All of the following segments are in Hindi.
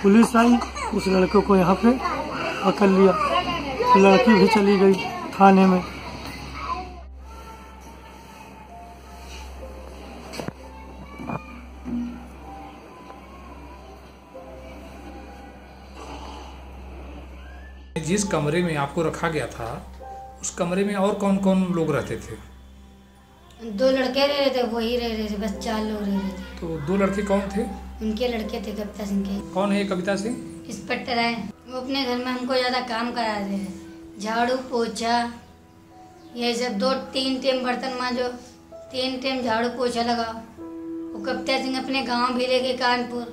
पुलिस आई, उस लड़के को यहाँ पे पकड़ लिया। लड़की भी चली गई थाने में। जिस कमरे में आपको रखा गया था, उस कमरे में और कौन कौन लोग रहते थे? 2 लड़के रह रहे थे, वही रह रहे थे, बस 4 लोग रह रहे थे। तो 2 लड़के कौन थे? उनके लड़के थे कविता सिंह के। कौन है कविता सिंह? इंस्पेक्टर है। वो अपने घर में हमको ज़्यादा काम करा रहे हैं, झाड़ू पोछा ये सब। 2-3 टाइम बर्तन मांजो, 3 टाइम झाड़ू पोछा लगाओ। वो कविता सिंह अपने गाँव भी ले गए कानपुर।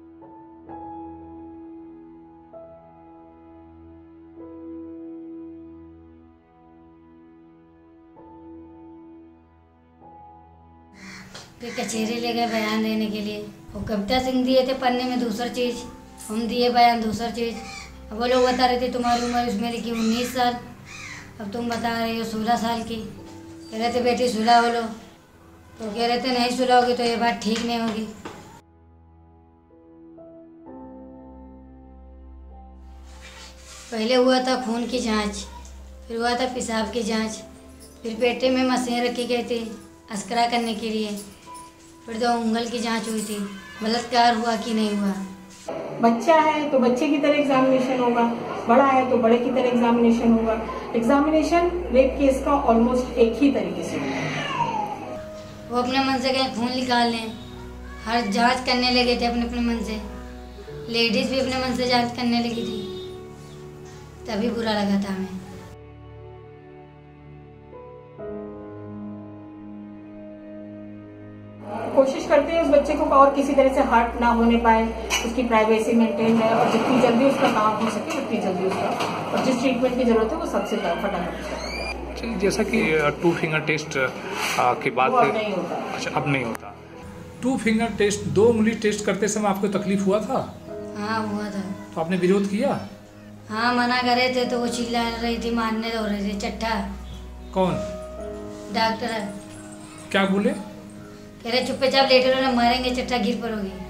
फिर कचहरी ले गए बयान देने के लिए। वो कविता सिंह दिए थे पन्ने में दूसरी चीज़, हम दिए बयान दूसरी चीज़। अब वो लोग बता रहे थे तुम्हारी उम्र उसमें लिखी 19 साल, अब तुम बता रहे हो 16 साल की। कह रहे थे बेटी सुलह हो लो, तो कह रहे थे नहीं सुलह होगी तो ये बात ठीक नहीं होगी। पहले हुआ था खून की जाँच, फिर हुआ था पेशाब की जाँच, फिर पेटे में मशीन रखी गई थी अस्करा करने के लिए, फिर 2 उंगल की जांच हुई थी, बलात्कार हुआ कि नहीं हुआ। बच्चा है तो बच्चे की तरह एग्जामिनेशन होगा, बड़ा है तो बड़े की तरह एग्जामिनेशन होगा। एग्जामिनेशन रेप केस का ऑलमोस्ट एक ही तरीके से होगा। वो अपने मन से कहीं खून निकाल लें, हर जांच करने लगे थे अपने मन से। लेडीज भी अपने मन से जांच करने लगी थी, तभी बुरा लगा था हमें। कोशिश करते हैं उस बच्चे को और किसी तरह से हर्ट ना होने पाए, उसकी प्राइवेसी मेंटेन है, और जितनी जल्दी उसका काम हो सके उतनी जल्दी उसका, और जिस ट्रीटमेंट की जरूरत है वो सबसे फटाफट। चलिए, जैसा कि 2 फिंगर टेस्ट के बाद अब नहीं होता। अच्छा, अब नहीं होता। 2 फिंगर टेस्ट, 2 उंगली टेस्ट करते समय आपको तकलीफ हुआ था? हाँ हुआ था। तो आपने विरोध किया? हाँ मना कर रहे थे तो वो चिल्ला रही थी, मारने दो रहे थे। चट्टा कौन? डॉक्टर। क्या बोले? कह रहे चुप्पे चाप लेटे रहो, मारेंगे चट्टा गिर पड़ोगी।